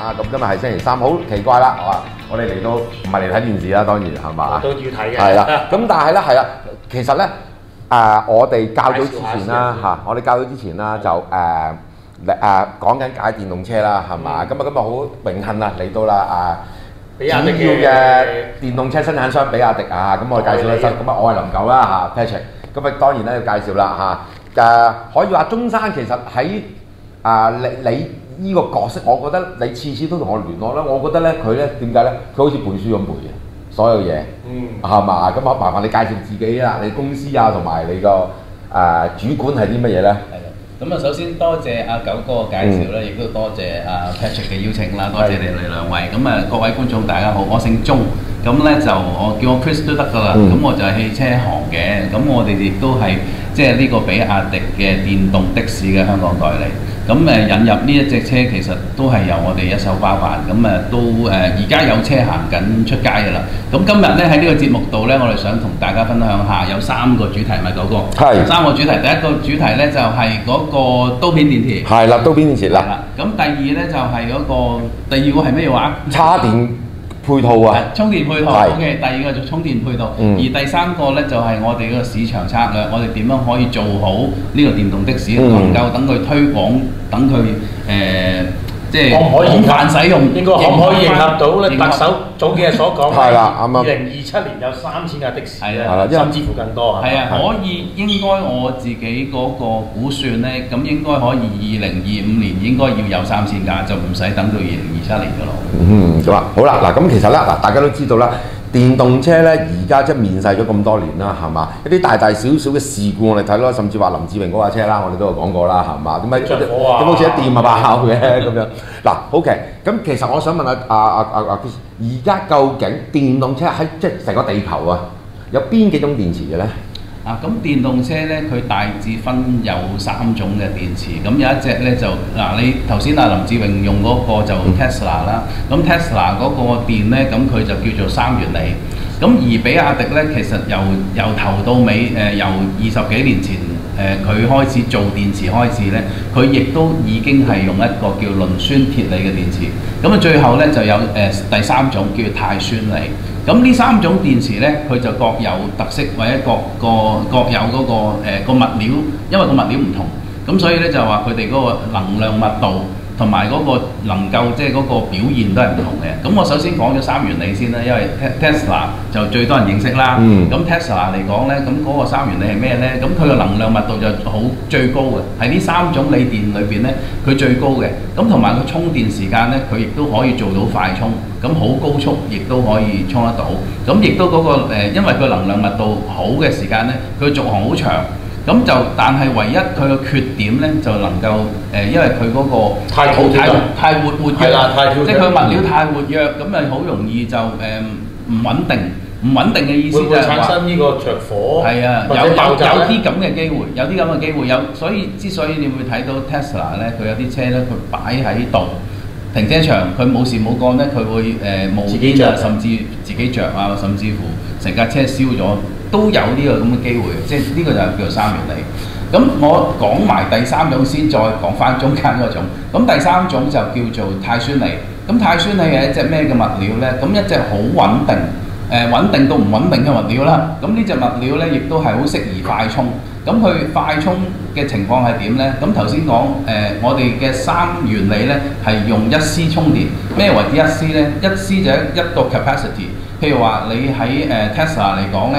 咁今日係星期三，好奇怪啦，我哋嚟到唔係嚟睇電視啦，當然係嘛？ 都要睇嘅。 係啦，咁但係咧係啦，其實咧我哋較早之前啦嚇，我哋較早之前啦就講緊解電動車啦，係嘛？咁今日好榮幸啊嚟到啦主要嘅電動車生產商比亞迪啊，咁我哋介紹一聲，咁我係林九啦嚇 Patrick，咁當然咧要介紹啦嚇，可以話中山其實喺你呢個角色，我覺得你次次都同我聯絡啦，我覺得咧佢咧點解咧？佢好似背書咁背嘅，所有嘢，係嘛？咁麻煩你介紹自己啦，你公司啊同埋你個主管係啲乜嘢咧？ 咁啊，首先多謝阿九哥介紹啦，亦都多謝阿 Patrick 嘅邀請啦，多謝你哋兩位。咁啊，各位觀眾大家好，我姓鐘，咁咧就我叫我 Chris 都得㗎啦。咁我就係汽車行嘅，咁我哋亦都係即係呢個比亞迪嘅電動的士嘅香港代理。咁引入呢一隻車其實都係由我哋一手包辦，咁都而家有車行緊出街㗎啦。咁今日咧喺呢個節目度咧，我哋想同大家分享下有3個主題，咪九哥？係3個主題。第一個主題咧就係嗰個刀片電池。係啦，刀片電池啦。咁第二咧就係嗰個，第二個係咩話？ 叉電配套啊， 充電配套 ，OK。第二個就充電配套，而第3個咧就係我哋個市場策略，我哋點樣可以做好呢個電動的士，能夠等佢推廣，等佢即係廣泛使用，應該可唔可以迎合到咧特首早幾日所講嘅2027年有3000架的士咧，甚至乎更多係啊，可以應該我自己嗰個估算咧，咁應該可以2025年應該要有3000架，就唔使等到2027年㗎咯。 咁好啦，嗱咁其實咧大家都知道啦。電動車咧，而家即係面世咗咁多年啦，係嘛？一啲大小小嘅事故我哋睇咯，甚至話林志榮嗰架車啦，我哋都有講過啦，係嘛？點解咁好似一掂啊爆嘅咁樣？嗱，OK，咁其實我想問下而家究竟電動車喺即係成個地球啊，有邊幾種電池嘅咧？ 咁電動車咧，佢大致分有3種嘅電池。咁有一隻咧就你頭先林志榮用嗰個就 Tesla 啦。咁 Tesla 嗰個電咧，咁佢就叫做三元鋰。咁而比亞迪咧，其實由頭到尾由20幾年前佢開始做電池開始咧，佢亦都已經係用一個叫磷酸鐵鋰嘅電池。咁最後咧就有第3種叫碳酸鋰。咁呢3種電池咧，佢就各有特色，或者各有嗰個物料，因為個物料唔同，咁所以咧就話佢哋嗰個能量密度同埋嗰個能夠即係嗰個表現都係唔同嘅。咁我首先講咗三元鋰先啦，因為 Tesla 就最多人認識啦。咁 Tesla 嚟講咧，咁嗰個三元鋰係咩咧？咁佢個能量密度就最高嘅，喺呢3種鋰電裏邊咧，佢最高嘅。咁同埋個充電時間咧，佢亦都可以做到快充。咁好高速，亦都可以充得到。咁亦都嗰個因為佢能量密度好嘅時間咧，佢續航好長。咁就但係唯一佢個缺點咧，就能夠因為佢嗰個太活躍，即係佢物料太活躍，咁咪好容易就唔穩定。唔穩定嘅意思就係話產生呢個着火，係啊，有啲咁嘅機會，有啲咁嘅機會，之所以你會睇到 Tesla 咧，佢有啲車咧，佢擺喺度。停車場佢冇事冇幹咧，佢會冒煙啊，甚至自己着啊，甚至乎成架車燒咗，都有呢個咁嘅機會。即係呢個就係叫做三元鋰。咁我講埋第3種先，再講翻中間嗰種。咁第3種就叫做碳酸鋰。咁碳酸鋰係一隻咩嘅物料咧？咁一隻好穩定，穩定到唔穩定嘅物料啦。咁呢隻物料咧，亦都係好適宜快充。咁佢快充嘅情況係點呢？咁頭先講我哋嘅三元鋰呢係用1C 充電。咩為之1C 呢？1C 就一個 capacity。譬如話你喺Tesla 嚟講呢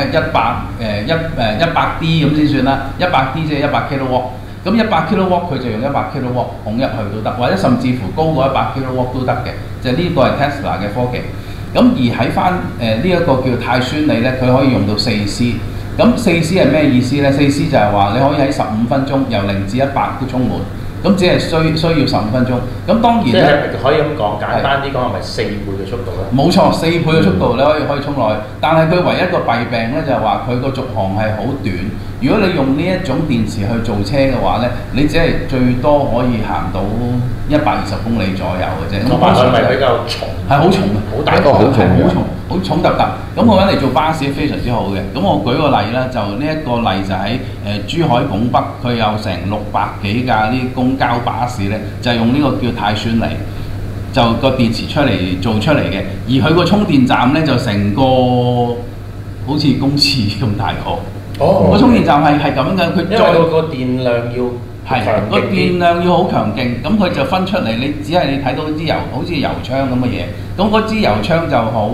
，100D 咁先算啦。100D 即係100 kW。咁100 kW 佢就用100 kW 捧入去都得，或者甚至乎高過100 kW 都得嘅。就呢個係 Tesla 嘅科技。咁而喺翻呢一個叫碳酸鋰呢，佢可以用到4C。咁4C 係咩意思呢？4C 就係話你可以喺15分鐘由0至100都充滿，咁只係需要15分鐘。咁當然咧，即係可以咁講，簡單啲講係咪4倍嘅速度咧？冇錯，4倍嘅速度你可以充落去，但係佢唯一一個弊病咧就係話佢個續航係好短。如果你用呢一種電池去做車嘅話咧，你只係最多可以行到120公里左右嘅啫。同埋佢咪比較重，係好重嘅，好大個，好重，好重突突。咁我揾嚟做巴士非常之好嘅。咁我舉個例啦，就呢一個例就喺珠海拱北，佢有成600幾架啲公交巴士咧，就係用呢個叫碳酸鋰。 就個電池做出嚟嘅，而佢個充電站呢，就成個好似公廁咁大個。個充電站係咁樣嘅，佢因為個電量要係個電量要好強勁，咁佢就分出嚟，你只係你睇到支油，好似油槍咁嘅嘢，咁嗰支油槍就好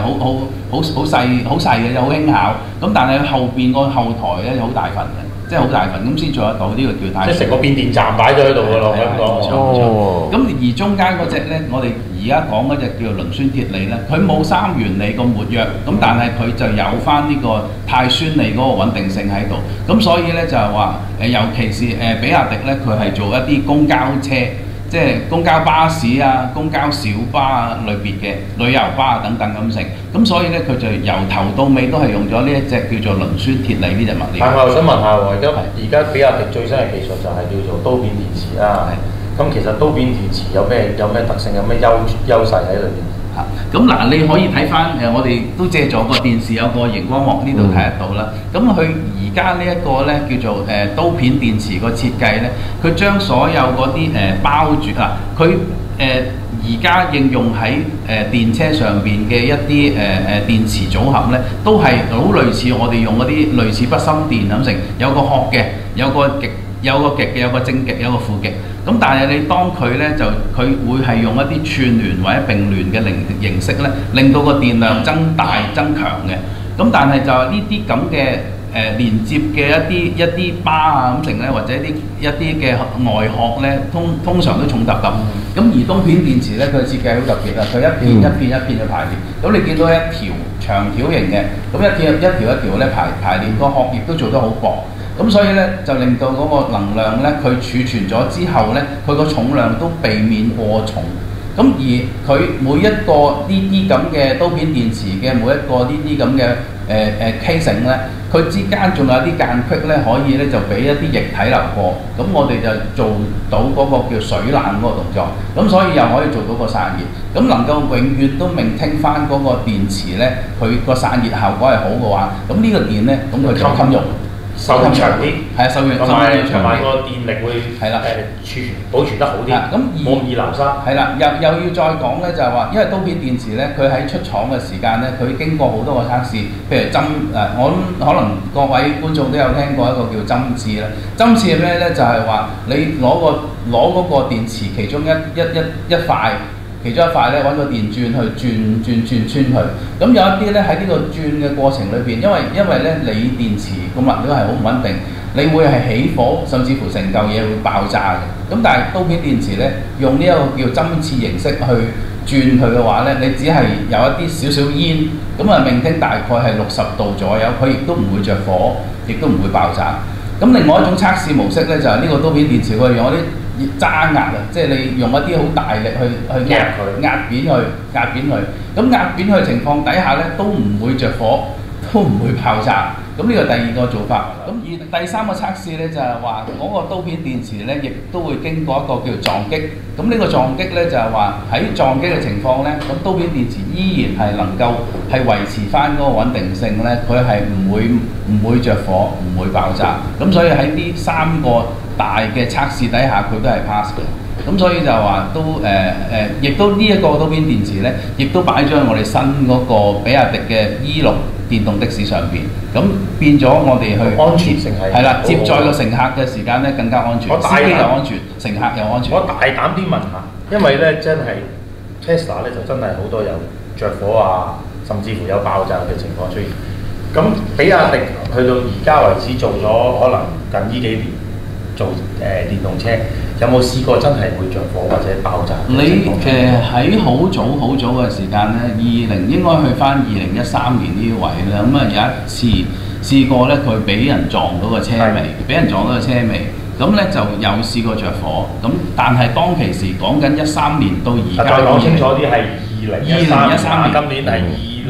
細嘅，就好輕巧，咁但係後邊個後台咧好大份嘅，即係好大份，咁先做得到呢個叫太。 即係成個變電站擺咗喺度㗎咯，香港。 冇錯。咁而中間嗰隻咧，我哋而家講嗰隻叫做磷酸鐵鋰咧，佢冇三元鋰咁活躍，咁但係佢就有翻呢個碳酸鋰嗰個穩定性喺度，咁所以咧就係話尤其是比亞迪咧，佢係做一啲公交車，即係公交巴士啊、公交小巴啊類別嘅旅遊巴啊等等咁成，咁所以咧佢就由頭到尾都係用咗呢一隻叫做磷酸鐵鋰呢隻物料。 但係我又想問下喎，而家比亞迪最新嘅技術就係叫做刀片電池啦。咁其實刀片電池有咩特性，有咩優勢喺裏邊？ 咁嗱，你可以睇翻我哋都借咗個電視有個熒光幕呢度睇得到啦。咁佢而家呢一個咧叫做刀片電池個設計咧，佢將所有嗰啲包住佢而家應用喺電車上邊嘅一啲電池組合咧，都係好類似我哋用嗰啲類似筆芯電咁成，有個殼嘅，有個極嘅，有個正極，有個負極。咁但係你當佢咧就佢會係用一啲串聯或者並聯嘅形式咧，令到個電量增大增強嘅。咁但係就係呢啲咁嘅連接嘅一啲巴啊咁成咧，或者一啲嘅外殼咧，通常都重揼揼。咁而刀片電池咧，佢設計好特別啊！佢一片嘅排列。咁你見到一條長條形嘅，咁一條咧排列，個殼亦都做得好薄。咁所以咧就令到嗰個能量咧，佢儲存咗之後咧，佢個重量都避免過重。咁而佢每一個呢啲咁嘅刀片電池嘅每一個呢啲咁嘅casing咧，佢之間仲有啲間隙咧，可以咧就俾一啲液體流過。咁我哋就做到嗰個叫水冷嗰個動作。咁所以又可以做到個散熱。咁能夠永遠都maintain翻嗰個電池咧，佢個散熱效果係好嘅話，咁呢個電咧，咁佢就襟用。 壽命長啲， 係啊，壽命長啲， 同埋個電力會係啦，保存得好啲，冇易流失。 係啦，又要再講咧，就係話，因為刀片電池咧，佢喺出廠嘅時間咧，佢經過好多個測試，譬如我諗可能各位觀眾都有聽過一個叫針刺啦。針刺係咩咧？就係話你攞嗰個電池其中一塊。其中一塊咧揾個電鑽去轉穿佢，咁有一啲咧喺呢個轉嘅過程裏邊，因為咧鋰電池個物料係好唔穩定，你會係起火，甚至乎成嚿嘢會爆炸嘅。咁但係刀片電池咧，用呢一個叫針刺形式去轉佢嘅話咧，你只係有一啲少少煙，咁啊命聽大概係60度左右，佢亦都唔會着火，亦都唔會爆炸。咁另外一種測試模式咧，就係呢個刀片電池，佢用嗰啲揸壓啊，即係你用一啲好大力去壓扁佢。咁壓扁佢嘅情況底下咧，都唔會着火，都唔會爆炸。咁呢個第二個做法。咁而第三個測試咧，就係話嗰個刀片電池咧，亦都會經過一個叫撞擊。咁呢個撞擊咧，就係話喺撞擊嘅情況咧，咁刀片電池依然係能夠係維持翻嗰個穩定性咧，佢係唔會着火，唔會爆炸。咁所以喺呢三個大嘅測試底下，佢都係 pass 嘅。咁所以就話都亦都呢一個刀片電池咧，亦都擺咗喺我哋新嗰個比亞迪嘅 E6電動的士上邊。咁變咗我哋去安全性係啦，接載個乘客嘅時間咧更加安全，司機又安全，乘客又安全。 我大膽啲問下，因為咧真係 Tesla 咧就真係好多有着火啊，甚至乎有爆炸嘅情況出現。咁比亞迪去到而家為止做咗可能近呢幾年做電動車。有冇試過真係會着火或者爆炸？ 你喺好早嘅時間咧，應該去翻2013年呢位啦。咁啊有一次試過咧，佢俾人撞到個車尾，咁咧就有試過着火。咁但係當其時講緊13年到而家， 再講清楚啲係2013年，今年係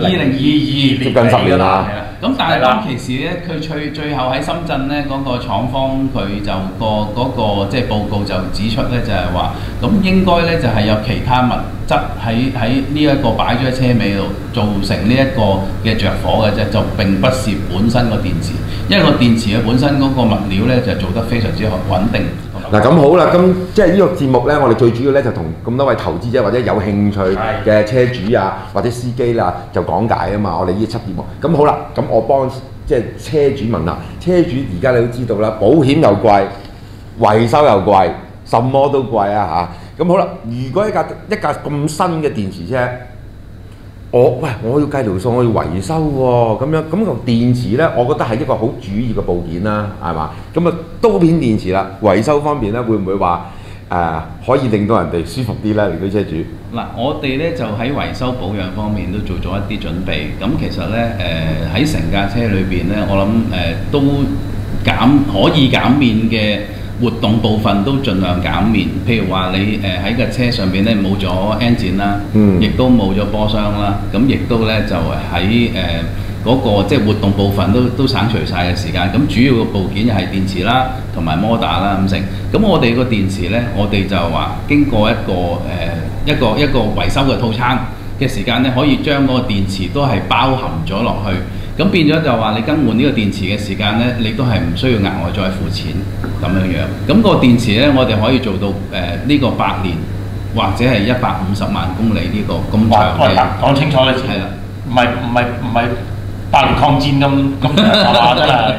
2022 接近10年啦。 咁但係當其時咧，佢最後喺深圳咧嗰個廠方佢就嗰個即係報告就指出咧，就係話咁應該咧就係有其他物質喺呢一個擺咗喺車尾度造成呢一個嘅着火嘅啫，就並不是本身個電池，因為個電池嘅本身嗰個物料咧就做得非常之穩定。 嗱咁好啦，咁即係呢個節目咧，我哋最主要咧就同咁多位投資者或者有興趣嘅車主啊或者司機啦就講解啊嘛，我哋呢一輯節目。咁好啦，咁我幫即係車主問啦，車主而家你都知道啦，保險又貴，維修又貴，什麼都貴啊嚇。咁好啦，如果一架咁新嘅電池車，我要計條數，我要維修喎，咁個電池咧，我覺得係一個好主要嘅部件啦，係嘛？咁啊，刀片電池啦，維修方面咧，會唔會話可以令到人哋舒服啲咧？嚟到車主嗱，我哋咧就喺維修保養方面都做咗一啲準備。咁其實咧喺成架車裏邊咧，我諗都可以減免嘅活動部分都盡量減免，譬如話你喺架車上邊咧冇咗 engine 啦，亦都冇咗波箱啦，咁亦都咧就喺嗰個即係活動部分都省除晒嘅時間。咁主要嘅部件又係電池啦，同埋摩打啦咁成。咁我哋個電池咧，我哋就話經過一個維修嘅套餐嘅時間咧，可以將嗰個電池都係包含咗落去。咁變咗就話你更換呢個電池嘅時間咧，你都係唔需要額外再付錢咁樣樣。咁個電池咧，我哋可以做到呢個8年或者係150萬公里呢個咁長嘅。 講清楚你先。係啦，唔係8年抗戰咁長係嘛？真係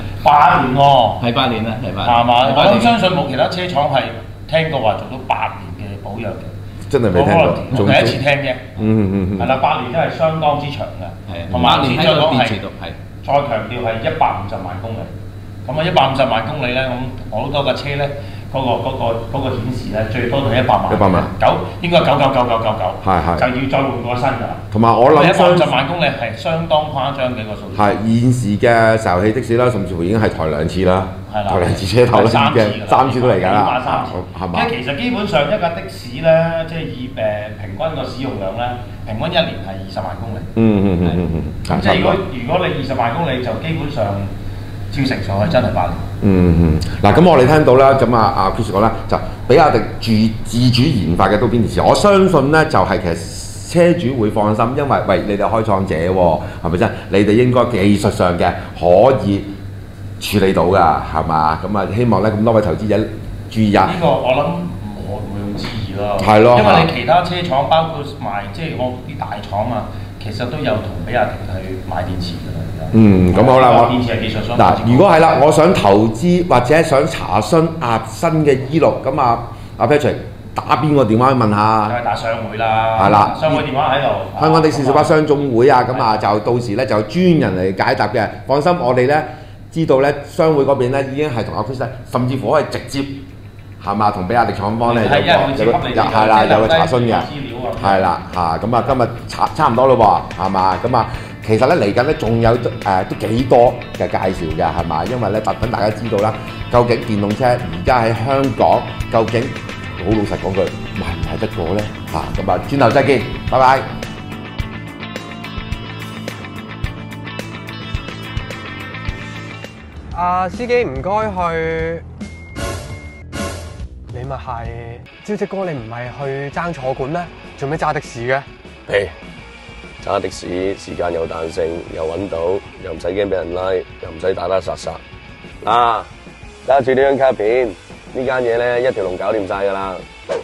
8年喎。係8年啦，係8年。係嘛？我相信冇其他車廠係聽過話做到8年嘅保養嘅。 真係未聽過， 第一次聽啫。係啦，8年真係相當之長嘅。係。同埋先再講係，再強調係150萬公里。咁啊150萬公里咧，咁好多架車咧，嗰個顯示咧，最多係100萬。應該999999。係。就要再換過新㗎啦。同埋我諗150萬公里係相當誇張嘅一個數字。係現時嘅石油氣的士啦，甚至乎已經係抬2次啦。係啦。抬2次車頭啦，已經3次都嚟㗎啦。係嘛？其實基本上一架的士咧，即係以平均個使用量咧，平均1年係20萬公里。即係如果你20萬公里就基本上。照成上去真係8年。嗱咁我哋聽到啦，咁阿 Chris 講啦，就比亞迪自主研發嘅刀片電池，我相信咧就係其實車主會放心，因為你哋開創者喎，係咪先？你哋應該技術上嘅可以處理到㗎，係嘛？咁啊，希望咧咁多位投資者注意啊！呢個我諗我唔會用質疑咯。係咯，因為你其他車廠包括埋即係我啲大廠啊。其實都有同比亞迪去買電池㗎啦。咁好啦，電池係技術商。嗱，如果係啦，我想投資或者想查詢新嘅E6，咁阿 Patrick 打邊個電話去問下？梗係打商會啦。係啦，商會電話喺度。香港的士小巴商總會啊，咁啊就到時咧就專人嚟解答嘅。放心，我哋咧知道咧商會嗰邊咧已經係同阿 Chris 甚至乎可以直接係嘛同比亞迪廠方咧係啦有個查詢嘅。係啦咁啊今日差唔多咯喎，係嘛？咁啊其實咧嚟緊咧仲有都幾多嘅介紹嘅係嘛？因為咧等大家知道啦，究竟電動車而家喺香港究竟好老實講句賣唔賣得過咧咁啊轉頭再見，拜拜。 司機唔該去。你咪係，招積哥，你唔係去爭坐館咩？做咩揸的士嘅？ 揸的士時間有彈性，又揾到，又唔使驚俾人拉，又唔使打打殺殺。揸住呢張卡片，呢間嘢咧一條龍搞掂晒㗎啦。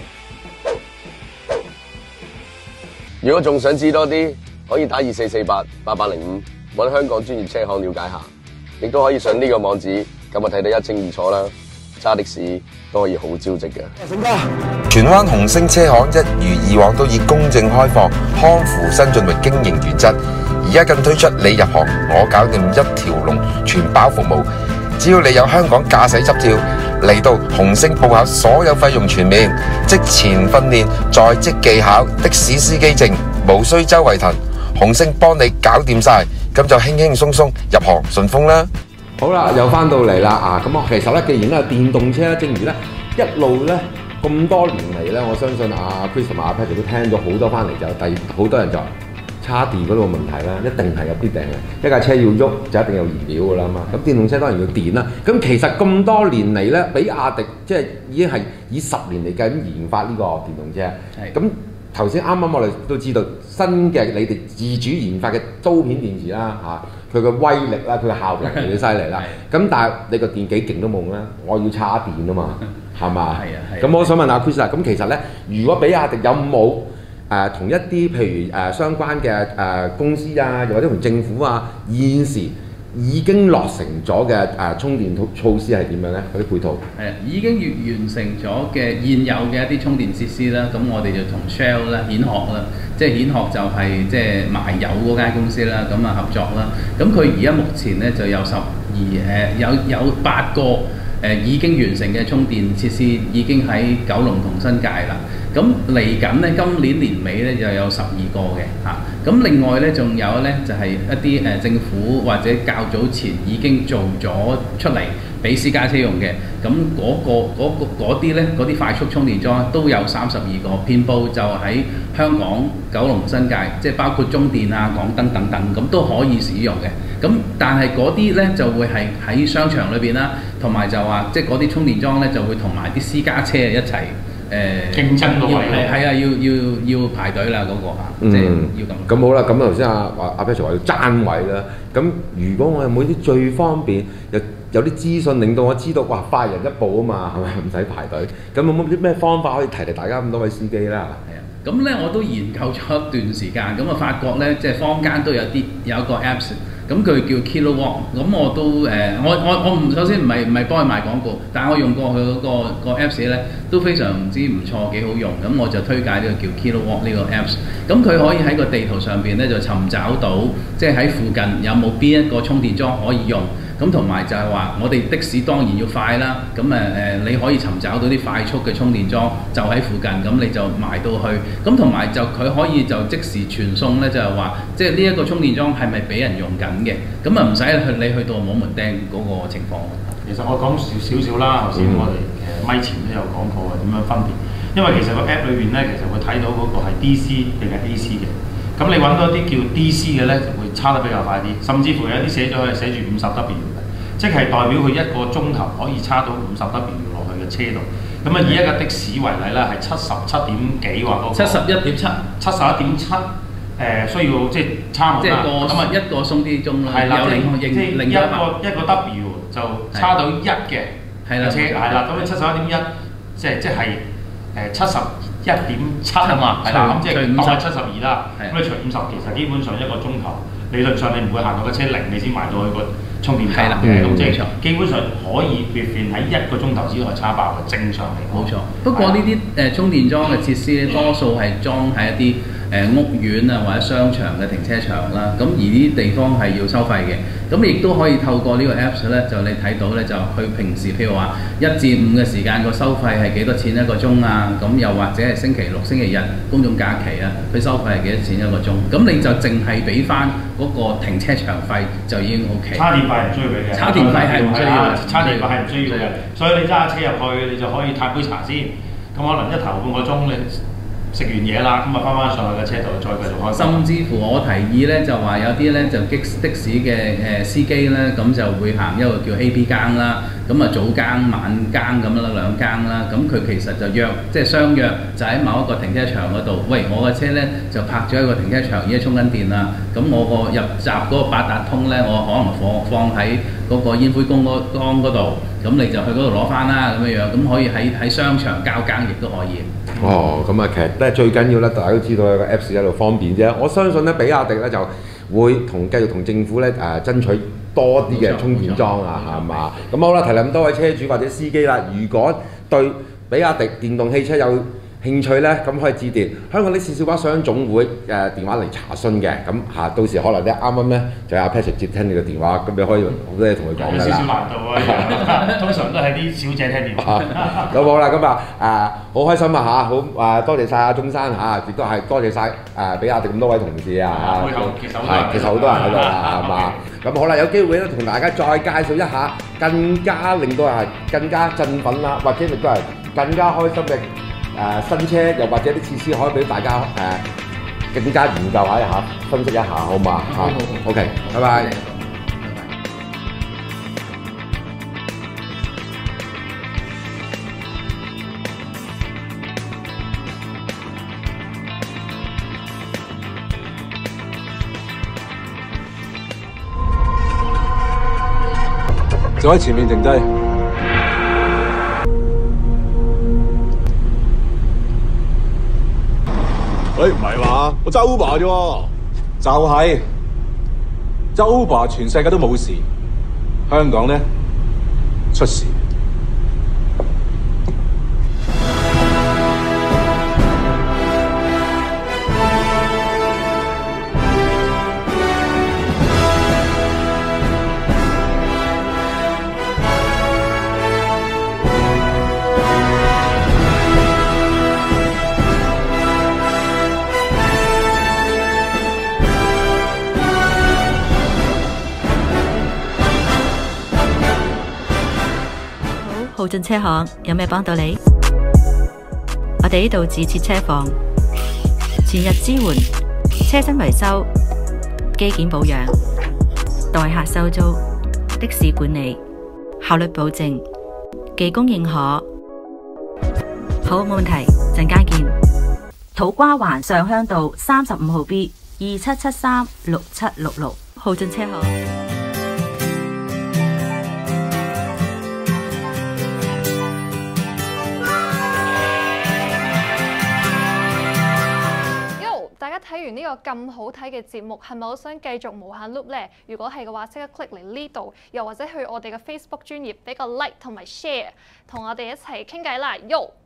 如果仲想知多啲，可以打24488805揾香港專業車行了解下，亦都可以上呢個網址，咁啊睇得一清二楚啦。揸的士都可以好招積嘅。 荃灣紅星車行一如以往都以公正開放、康扶新進為經營原則，而家更推出你入行我搞掂一條龍全包服務。只要你有香港駕駛執照，嚟到紅星報考，所有費用全免，職前訓練、在職技巧、的士司機證，無需周圍騰，紅星幫你搞掂晒，咁就輕輕鬆鬆入行順風啦。 好啦，又翻到嚟啦咁其實咧，既然咧電動車咧，正如咧一路咧咁多年嚟咧，我相信Chris 同埋Patrick 都聽咗好多翻嚟，就好多人就叉電嗰度問題啦，一定係有必定嘅。一架車要喐就一定有燃料㗎啦嘛。咁電動車當然要電啦。咁其實咁多年嚟咧，比亞迪即係已經係以10年嚟計咁研發呢個電動車。咁頭先啱啱我哋都知道新嘅你哋自主研發嘅刀片電池啦佢嘅威力啦，佢嘅效力係幾犀利啦。咁但係你個電幾勁都冇啦，我要插電啊嘛，係嘛？係。咁我想問下 Chris 啊，咁其實咧，如果比亞迪有冇同一啲譬如相關嘅公司啊，又或者同政府啊，現時已經落成咗嘅充電措施係點樣咧？嗰啲配套係已經完成咗嘅現有嘅一啲充電設施啦。咁我哋就同 Shell 啦、蜆殼啦，即係蜆殼就係即係賣油嗰間公司啦，咁合作啦。咁佢而家目前咧就有有8個已經完成嘅充電設施，已經喺九龍同新界啦。咁嚟緊咧，今年年尾咧就有12個嘅嚇。咁另外咧，仲有咧就係一啲政府或者較早前已經做咗出嚟俾私家車用嘅。咁嗰啲咧，嗰啲快速充電樁都有32個，遍佈就喺香港、九龍、新界，即係包括中電啊、港燈等等，咁都可以使用嘅。咁但係嗰啲咧就會係喺商場裏邊啦，同埋就話即係嗰啲充電樁咧就會同埋啲私家車一齊。 競爭個位係啊，要排隊啦嗰個嚇，即係要咁。 咁好啦，咁頭先阿 Patrick 話要爭位啦。咁如果我有冇啲最方便，有啲資訊令到我知道，哇快人一步啊嘛，係咪唔使排隊？咁有冇啲咩方法可以提大家咁多位司機啦？ 係啊，咁咧我都研究咗一段時間，咁發覺咧即係坊間都有一個 Apps。咁佢叫 Kilowatt， 咁我都我首先唔係幫佢賣廣告，但係我用過佢嗰個 Apps 咧都非常之唔錯，幾好用。咁我就推介呢個叫 Kilowatt 呢個 Apps。咁佢可以喺個地圖上邊咧就尋找到，即係喺附近有冇邊一個充電樁可以用。咁同埋就係話，我哋的士當然要快啦。咁你可以尋找到啲快速嘅充電樁，就喺附近，咁你就埋到去。咁同埋就佢可以就即時傳送咧，就係話，即係呢一個充電樁係咪俾人用緊嘅？咁唔使你去到摸門釘嗰個情況。 其實我講少啦，頭先我哋咪前都有講過點樣分別。因為其實個 app 裏邊咧，其實會睇到嗰個係 DC 定係 AC 嘅。咁你揾到一啲叫 DC 嘅咧，就會差得比較快啲，甚至乎有啲寫住50W 嘅，即係代表佢1個鐘頭可以差到50W 落去嘅車度。咁以一架的士為例啦，係77點幾話嗰個71.7，需要即係差唔多啦。 咁一個送啲鐘啦， 係啦， 有即係一個 W 就差到1嘅車，係啦，咁71.1即係71.7啊嘛，係啦，咁即係當係72啦。咁你除50，其實基本上1個鐘頭，理論上你唔會行到架車0，你先埋到去個充電站嘅。咁即係基本上可以喺1個鐘頭之內叉爆嘅，正常嚟講。冇錯。不過呢啲充電樁嘅設施咧，多數係裝喺一啲屋苑啊或者商場嘅停車場啦。咁而呢啲地方係要收費嘅。咁亦都可以透過呢個 Apps 咧，就你睇到咧，就佢平時譬如話1至5嘅時間個收費係幾多錢1個鐘啊？咁又或者係星期6、星期日公眾假期啊，佢收費係幾多錢1個鐘？咁你就淨係俾翻嗰個停車場費就已經 OK。插電費唔需要俾嘅。插電費係唔需要嘅。插電費係唔需要嘅。所以你揸架車入去，你就可以歎杯茶先。咁可能1頭半個鐘你食完嘢啦，咁翻上去嘅車度再繼續開。甚至乎我提議咧，就話有啲咧就的士嘅司機咧，咁就會行一個叫 AP 更啦，咁早更晚更咁啦2更啦，咁佢其實就即係相約就喺某一個停車場嗰度，喂，我嘅車咧就泊咗喺個停車場，而家充緊電啦，咁我個入閘嗰個八達通咧，我可能放喺嗰個煙灰缸嗰度，咁你就去嗰度攞翻啦，咁樣，咁可以喺商場交更亦都可以。 哦，咁其實咧最緊要咧，大家都知道有個 Apps 喺度方便啫。我相信咧，比亞迪咧就會繼續同政府咧爭取多啲嘅充電樁啊，係嘛？咁好啦，提咁多位車主或者司機啦，如果對比亞迪電動汽車有興趣咧，咁可以致電香港的士小巴商總會電話嚟查詢嘅。咁到時可能咧啱啱咧就有阿 Patrick 接聽你個電話，咁你可以好多嘢同佢講㗎啦。有少少難度啊，通常都係啲小姐聽電話。咁好啦，咁好開心啊嚇，好多謝晒阿鐘生嚇，亦都係多謝晒比亞迪咁多位同事啊嚇。其實好多人喺度啦，係嘛？咁好啦，有機會咧同大家再介紹一下，更加令到人更加振奮啦，或者亦都係更加開心嘅。新車又或者啲設施可以俾大家更加研究下、分析一下，好嘛？好 OK， 拜拜。 就喺前面停低。喂，唔係嘛？我揸 Uber 啫喎。就係、揸 Uber 全世界都冇事，香港呢出事。 浩進車行有咩幫到你？我哋呢度自設車房，全日支援車身維修、機件保養、代客收租、的士管理，效率保證，技工認可。好，冇問題，陣間見。土瓜灣上鄉道35號 B 27736766，浩進車行。 睇完呢個咁好睇嘅節目，係咪好想繼續無限 loop 呢？如果係嘅話，即刻 click 嚟呢度，又或者去我哋嘅 Facebook 專頁俾個 like 同埋 share， 同我哋一齊傾偈啦，Yo！